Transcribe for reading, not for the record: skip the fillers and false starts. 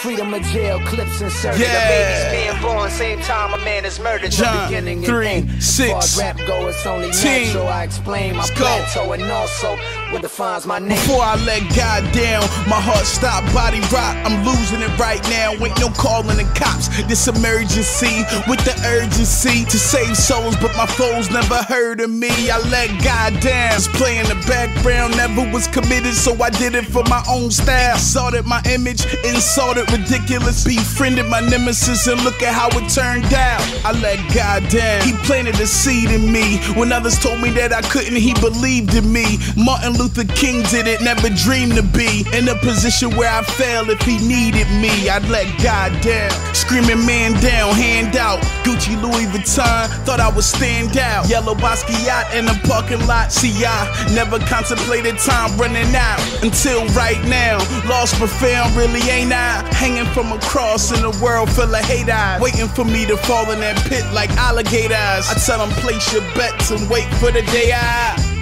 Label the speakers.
Speaker 1: Freedom of jail, clips inserted. A baby's being born, same time a man is murdered.
Speaker 2: John,
Speaker 1: The beginning
Speaker 2: 3,
Speaker 1: and end.
Speaker 2: 6,
Speaker 1: As far as rap go, it's only natural. I explain my plateau and also what defines my name.
Speaker 2: Before I let God down, my heart stop, body rock. I'm losing it right now. Ain't no calling the cops. This emergency with the urgency to save souls, but my foes never heard of me. I let God down. Just play in the background, never was committed, so I did it for my own style. Exalted my image, insulted, ridiculous. Befriended my nemesis, and look at how it turned out. I let God down. He planted a seed in me. When others told me that I couldn't, he believed in me. Martin Luther King did it, never dreamed to be in a position where I fail if he needed me. I'd let God down. Screaming man down, hand out. Gucci, Louis Vuitton, thought I would stand out. Yellow Basquiat in the parking lot. See, I never contemplated time running out until right now. Lost but found, really ain't I? Hanging from a cross in a world full of hate eyes, waiting for me to fall in that pit like alligators. I tell them place your bets and wait for the day I